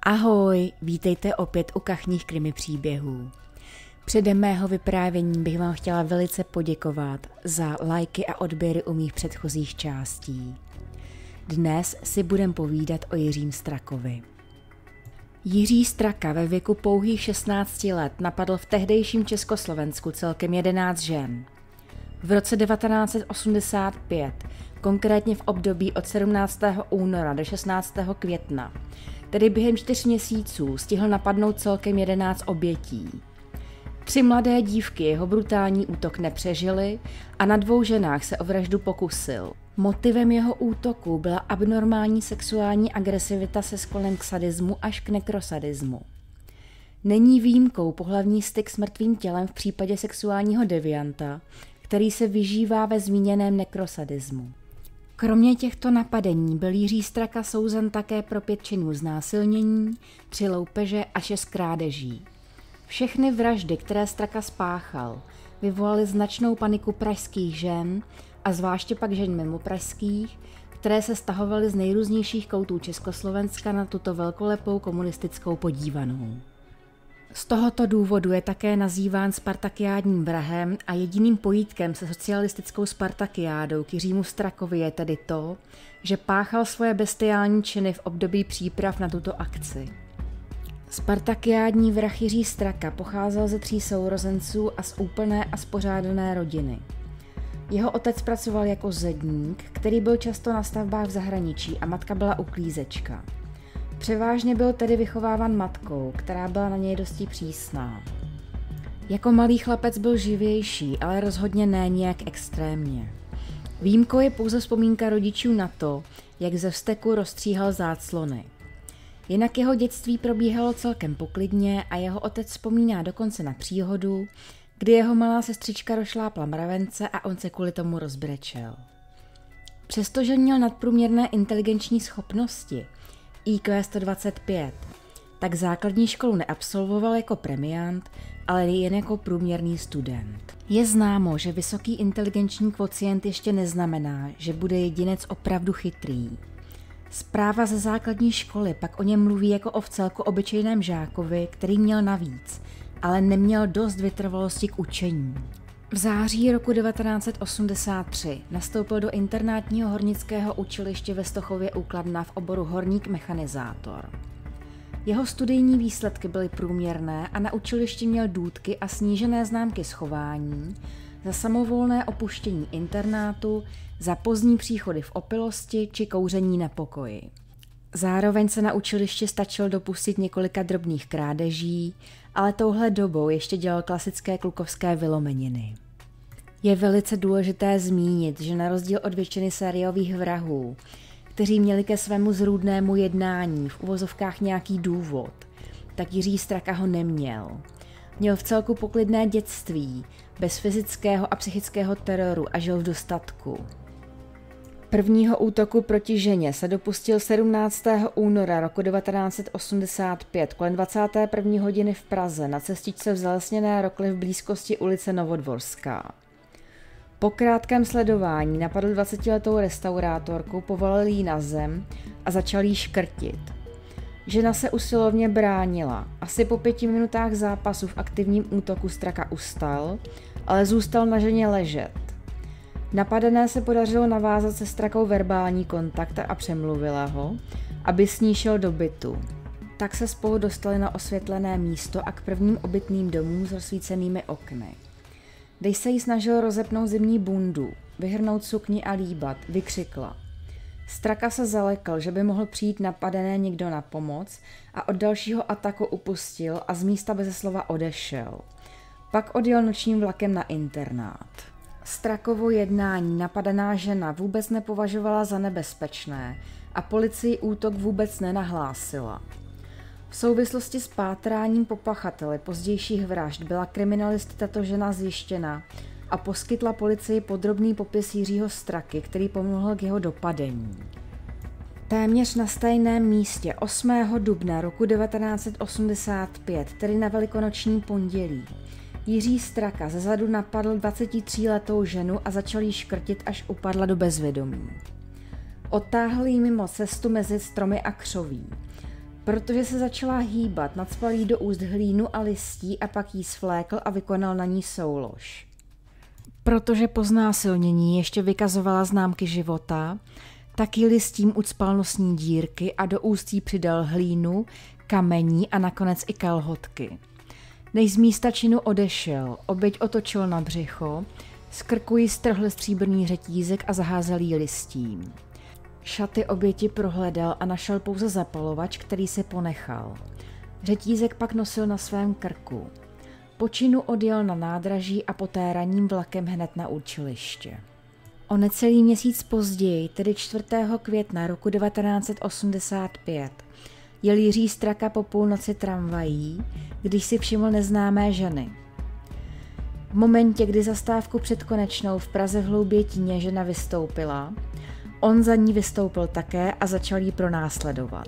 Ahoj, vítejte opět u Kachních krimi příběhů. Předem mého vyprávění bych vám chtěla velice poděkovat za lajky a odběry u mých předchozích částí. Dnes si budem povídat o Jiřím Strakovi. Jiří Straka ve věku pouhých 16 let napadl v tehdejším Československu celkem 11 žen. V roce 1985, konkrétně v období od 17. února do 16. května, tedy během 4 měsíců, stihl napadnout celkem 11 obětí. 3 mladé dívky jeho brutální útok nepřežily a na 2 ženách se o vraždu pokusil. Motivem jeho útoku byla abnormální sexuální agresivita se sklonem k sadismu až k nekrosadismu. Není výjimkou pohlavní styk s mrtvým tělem v případě sexuálního devianta, který se vyžívá ve zmíněném nekrosadismu. Kromě těchto napadení byl Jiří Straka souzen také pro 5 činů znásilnění, 3 loupeže a 6 krádeží. Všechny vraždy, které Straka spáchal, vyvolaly značnou paniku pražských žen a zvláště pak žen mimo pražských, které se stahovaly z nejrůznějších koutů Československa na tuto velkolepou komunistickou podívanou. Z tohoto důvodu je také nazýván spartakiádním vrahem a jediným pojítkem se socialistickou spartakiádou k Jiřímu Strakovi je tedy to, že páchal svoje bestiální činy v období příprav na tuto akci. Spartakiádní vrah Jiří Straka pocházel ze 3 sourozenců a z úplné a spořádané rodiny. Jeho otec pracoval jako zedník, který byl často na stavbách v zahraničí a matka byla uklízečka. Převážně byl tedy vychováván matkou, která byla na něj dosti přísná. Jako malý chlapec byl živější, ale rozhodně ne nějak extrémně. Výjimkou je pouze vzpomínka rodičů na to, jak ze vzteku rozstříhal záclony. Jinak jeho dětství probíhalo celkem poklidně a jeho otec vzpomíná dokonce na příhodu, kdy jeho malá sestřička rozšlápla mravence a on se kvůli tomu rozbrečel. Přestože měl nadprůměrné inteligenční schopnosti, IQ 125, tak základní školu neabsolvoval jako premiant, ale jen jako průměrný student. Je známo, že vysoký inteligenční kvocient ještě neznamená, že bude jedinec opravdu chytrý. Zpráva ze základní školy pak o něm mluví jako o vcelku obyčejném žákovi, který měl navíc, ale neměl dost vytrvalosti k učení. V září roku 1983 nastoupil do internátního hornického učiliště ve Stochově u Kladna v oboru horník mechanizátor. Jeho studijní výsledky byly průměrné a na učilišti měl důtky a snížené známky z chování, za samovolné opuštění internátu, za pozdní příchody v opilosti či kouření na pokoji. Zároveň se na učilišti stačil dopustit několika drobných krádeží, ale touhle dobou ještě dělal klasické klukovské vylomeniny. Je velice důležité zmínit, že na rozdíl od většiny sériových vrahů, kteří měli ke svému zrůdnému jednání v uvozovkách nějaký důvod, tak Jiří Straka ho neměl. Měl vcelku poklidné dětství, bez fyzického a psychického teroru a žil v dostatku. Prvního útoku proti ženě se dopustil 17. února roku 1985 kolem 21. hodiny v Praze na cestičce v zalesněné rokli v blízkosti ulice Novodvorská. Po krátkém sledování napadl 20letou restaurátorku, povalil jí na zem a začal jí škrtit. Žena se usilovně bránila. Asi po 5 minutách zápasu v aktivním útoku Straka ustal, ale zůstal na ženě ležet. Napadené se podařilo navázat se Strakou verbální kontakt a přemluvila ho, aby s ní šel do bytu. Tak se spolu dostali na osvětlené místo a k prvním obytným domům s rozsvícenými okny. Když se jí snažil rozepnout zimní bundu, vyhrnout sukni a líbat, vykřikla. Straka se zalekl, že by mohl přijít napadené někdo na pomoc a od dalšího ataku upustil a z místa beze slova odešel. Pak odjel nočním vlakem na internát. Strakovo jednání napadená žena vůbec nepovažovala za nebezpečné a policii útok vůbec nenahlásila. V souvislosti s pátráním po pachateli pozdějších vražd byla kriminalisty tato žena zjištěna a poskytla policii podrobný popis Jiřího Straky, který pomohl k jeho dopadení. Téměř na stejném místě 8. dubna roku 1985, tedy na velikonoční pondělí, Jiří Straka zezadu napadl 23letou ženu a začal jí škrtit, až upadla do bezvědomí. Odtáhl jí mimo cestu mezi stromy a křoví. Protože se začala hýbat, nacpal jí do úst hlínu a listí a pak jí svlékl a vykonal na ní soulož. Protože po znásilnění ještě vykazovala známky života, tak jí listím ucpal nosní dírky a do úst jí přidal hlínu, kamení a nakonec i kalhotky. Než z místa činu odešel, oběť otočil na břicho, z krku jí strhl stříbrný řetízek a zaházel jí listím. Šaty oběti prohledal a našel pouze zapalovač, který si ponechal. Řetízek pak nosil na svém krku. Po činu odjel na nádraží a poté ranním vlakem hned na učiliště. O necelý měsíc později, tedy 4. května roku 1985, jel Jiří Straka po půlnoci tramvají, když si všiml neznámé ženy. V momentě, kdy zastávku před Konečnou v Praze v Hloubětíně žena vystoupila, on za ní vystoupil také a začal ji pronásledovat.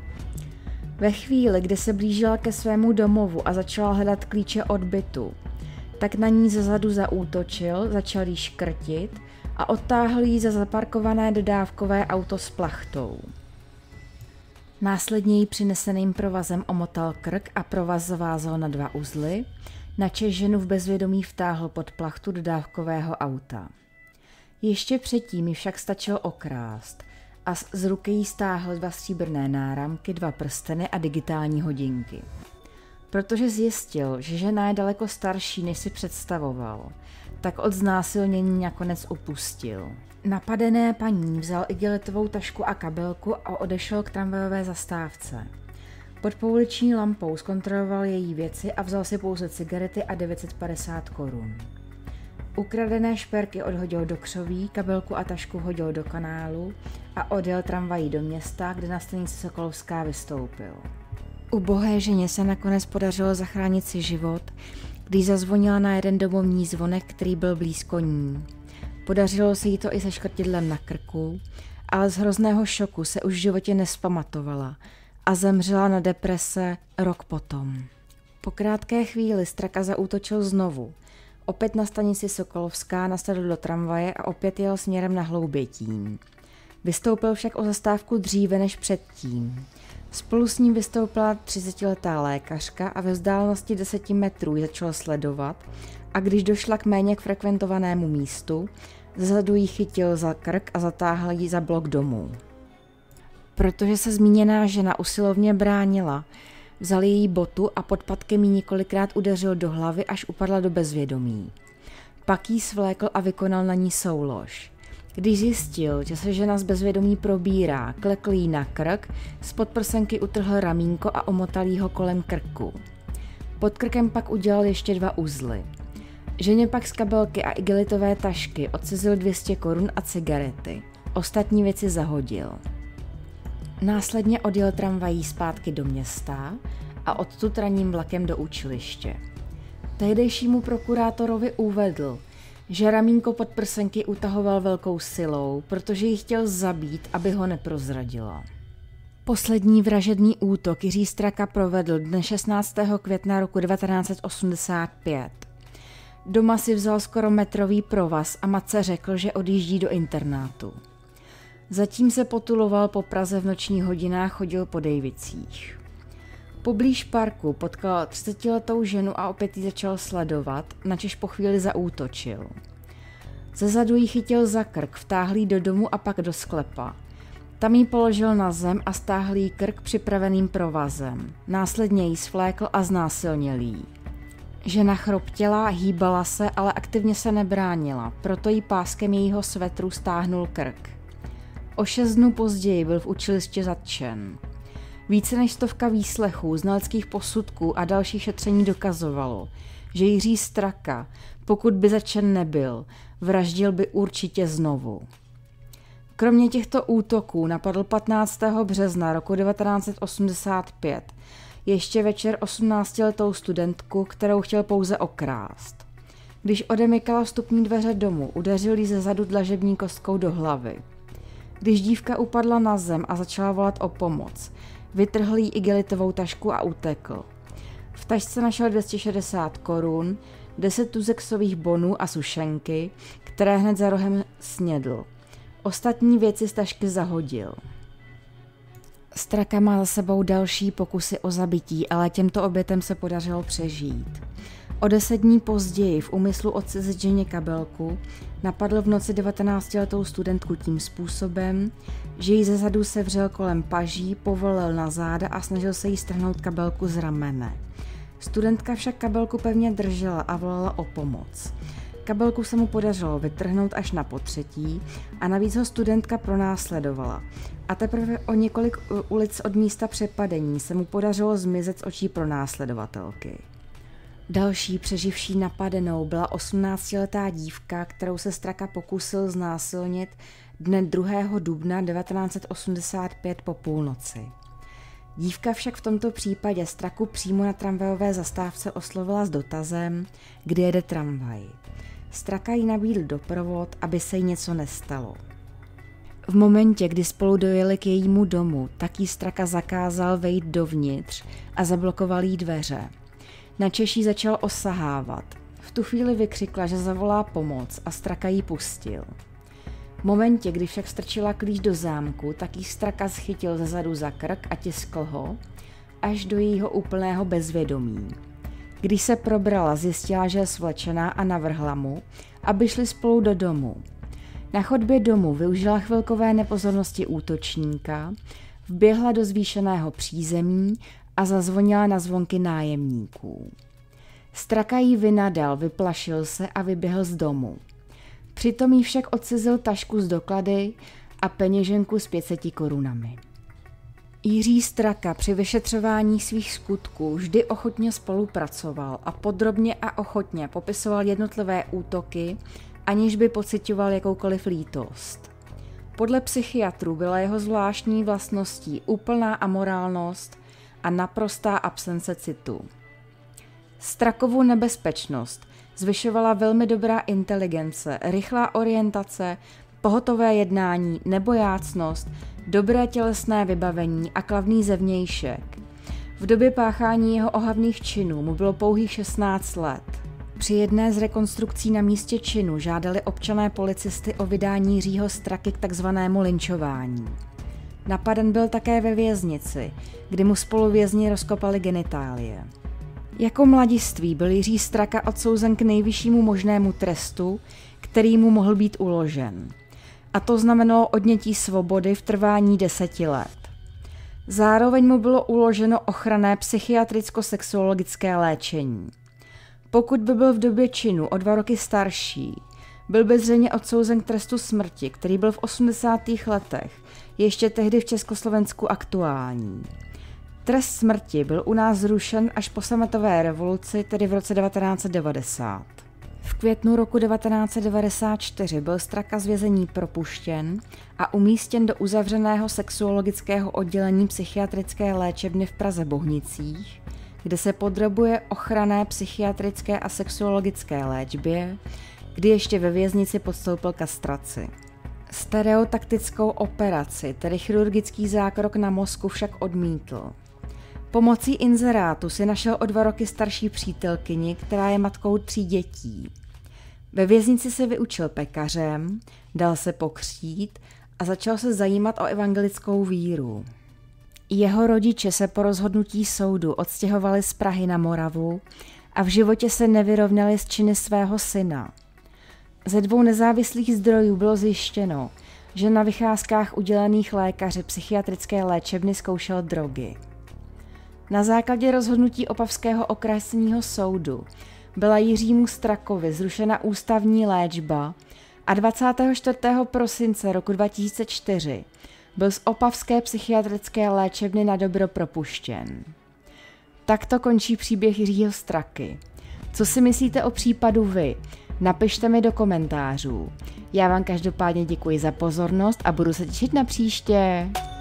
Ve chvíli, kdy se blížila ke svému domovu a začala hledat klíče od bytu, tak na ní zezadu zaútočil, začal jí škrtit a odtáhl jí za zaparkované dodávkové auto s plachtou. Následně jí přineseným provazem omotal krk a provaz zavázal na 2 uzly, načež ženu v bezvědomí vtáhl pod plachtu dodávkového auta. Ještě předtím ji však stačil okrást a z ruky jí stáhl 2 stříbrné náramky, 2 prsteny a digitální hodinky. Protože zjistil, že žena je daleko starší, než si představoval, tak od znásilnění nakonec upustil. Napadené paní vzal igelitovou tašku a kabelku a odešel k tramvajové zastávce. Pod pouliční lampou zkontroloval její věci a vzal si pouze cigarety a 950 korun. Ukradené šperky odhodil do křoví, kabelku a tašku hodil do kanálu a odjel tramvají do města, kde na stanici Sokolovská vystoupil. Ubohé ženě se nakonec podařilo zachránit si život, když zazvonila na jeden domovní zvonek, který byl blízko ní. Podařilo se jí to i se škrtidlem na krku, ale z hrozného šoku se už v životě nespamatovala a zemřela na deprese rok potom. Po krátké chvíli Straka zaútočil znovu. Opět na stanici Sokolovská nasedl do tramvaje a opět jel směrem na Hloubětín. Vystoupil však o zastávku dříve než předtím. Spolu s ním vystoupila 30letá lékařka a ve vzdálenosti 10 metrů ji začal sledovat a když došla k méně frekventovanému místu, zezadu ji chytil za krk a zatáhl ji za blok domů. Protože se zmíněná žena usilovně bránila, vzal její botu a podpatkem jí několikrát udeřil do hlavy, až upadla do bezvědomí. Pak jí svlékl a vykonal na ní soulož. Když zjistil, že se žena z bezvědomí probírá, klekl jí na krk, spod prsenky utrhl ramínko a omotal jí ho kolem krku. Pod krkem pak udělal ještě 2 uzly. Ženě pak z kabelky a igelitové tašky odcizil 200 korun a cigarety. Ostatní věci zahodil. Následně odjel tramvají zpátky do města a odtud ranním vlakem do učiliště. Tehdejšímu prokurátorovi uvedl, že ramínko pod prsenky utahoval velkou silou, protože ji chtěl zabít, aby ho neprozradila. Poslední vražedný útok Jiří Straka provedl dne 16. května roku 1985. Doma si vzal skoro metrový provaz a matce řekl, že odjíždí do internátu. Zatím se potuloval po Praze v nočních hodinách, chodil po Dejvicích. Poblíž parku potkal 30letou ženu a opět ji začal sledovat, načež po chvíli zaútočil. Zezadu ji chytil za krk, vtáhl ji do domu a pak do sklepa. Tam ji položil na zem a stáhl jí krk připraveným provazem. Následně ji svlékl a znásilnil jí. Žena chroptěla, hýbala se, ale aktivně se nebránila, proto jí páskem jejího svetru stáhnul krk. O 6 dnů později byl v učilišti zatčen. Více než 100 výslechů, znaleckých posudků a dalších šetření dokazovalo, že Jiří Straka, pokud by zatčen nebyl, vraždil by určitě znovu. Kromě těchto útoků napadl 15. března roku 1985 ještě večer 18letou studentku, kterou chtěl pouze okrást. Když odemykala vstupní dveře domu, udeřil jí zezadu dlažební kostkou do hlavy. Když dívka upadla na zem a začala volat o pomoc, vytrhl jí igelitovou tašku a utekl. V tašce našel 260 korun, 10 tuzexových bonů a sušenky, které hned za rohem snědl. Ostatní věci z tašky zahodil. Straka má za sebou další pokusy o zabití, ale těmto obětem se podařilo přežít. O 10 dní později v úmyslu odcizit ženě kabelku napadl v noci 19letou studentku tím způsobem, že jí ze zadu sevřel kolem paží, povolil na záda a snažil se jí strhnout kabelku z ramene. Studentka však kabelku pevně držela a volala o pomoc. Kabelku se mu podařilo vytrhnout až na potřetí a navíc ho studentka pronásledovala. A teprve o několik ulic od místa přepadení se mu podařilo zmizet z očí pronásledovatelky. Další přeživší napadenou byla 18letá dívka, kterou se Straka pokusil znásilnit dne 2. dubna 1985 po půlnoci. Dívka však v tomto případě Straku přímo na tramvajové zastávce oslovila s dotazem, kdy jede tramvaj. Straka jí nabídl doprovod, aby se jí něco nestalo. V momentě, kdy spolu dojeli k jejímu domu, tak jí Straka zakázal vejít dovnitř a zablokoval jí dveře. Načež jí začal osahávat. V tu chvíli vykřikla, že zavolá pomoc a Straka jí pustil. V momentě, kdy však strčila klíč do zámku, tak jí Straka schytil zezadu za krk a tiskl ho až do jejího úplného bezvědomí. Když se probrala, zjistila, že je svlečená a navrhla mu, aby šli spolu do domu. Na chodbě domu využila chvilkové nepozornosti útočníka, vběhla do zvýšeného přízemí a zazvonila na zvonky nájemníků. Straka jí vynadal, vyplašil se a vyběhl z domu. Přitom jí však odcizil tašku s doklady a peněženku s 500 korunami. Jiří Straka při vyšetřování svých skutků vždy ochotně spolupracoval a podrobně a ochotně popisoval jednotlivé útoky, aniž by pociťoval jakoukoliv lítost. Podle psychiatrů byla jeho zvláštní vlastností úplná amorálnost a naprostá absence citu. Strakovu nebezpečnost zvyšovala velmi dobrá inteligence, rychlá orientace, pohotové jednání, nebojácnost, dobré tělesné vybavení a klavný zevnějšek. V době páchání jeho ohavných činů mu bylo pouhých 16 let. Při jedné z rekonstrukcí na místě činu žádali občané policisty o vydání Jiřího Straky k takzvanému lynčování. Napaden byl také ve věznici, kdy mu spoluvězni rozkopali genitálie. Jako mladiství byl Jiří Straka odsouzen k nejvyššímu možnému trestu, který mu mohl být uložen. A to znamenalo odnětí svobody v trvání 10 let. Zároveň mu bylo uloženo ochranné psychiatricko-sexuologické léčení. Pokud by byl v době činu o 2 roky starší, byl by zřejmě odsouzen k trestu smrti, který byl v 80. letech ještě tehdy v Československu aktuální. Trest smrti byl u nás zrušen až po sametové revoluci, tedy v roce 1990. V květnu roku 1994 byl Straka z vězení propuštěn a umístěn do uzavřeného sexuologického oddělení psychiatrické léčebny v Praze Bohnicích, kde se podrobuje ochranné psychiatrické a sexuologické léčbě, kdy ještě ve věznici podstoupil kastraci. Stereotaktickou operaci, tedy chirurgický zákrok na mozku, však odmítl. Pomocí inzerátu si našel o 2 roky starší přítelkyni, která je matkou 3 dětí. Ve věznici se vyučil pekařem, dal se pokřtít a začal se zajímat o evangelickou víru. Jeho rodiče se po rozhodnutí soudu odstěhovali z Prahy na Moravu a v životě se nevyrovnali s činy svého syna. Ze 2 nezávislých zdrojů bylo zjištěno, že na vycházkách udělených lékaři psychiatrické léčebny zkoušel drogy. Na základě rozhodnutí Opavského okresního soudu byla Jiřímu Strakovi zrušena ústavní léčba a 24. prosince roku 2004 byl z Opavské psychiatrické léčebny na dobro propuštěn. Takto končí příběh Jiřího Straky. Co si myslíte o případu vy? Napište mi do komentářů. Já vám každopádně děkuji za pozornost a budu se těšit na příště.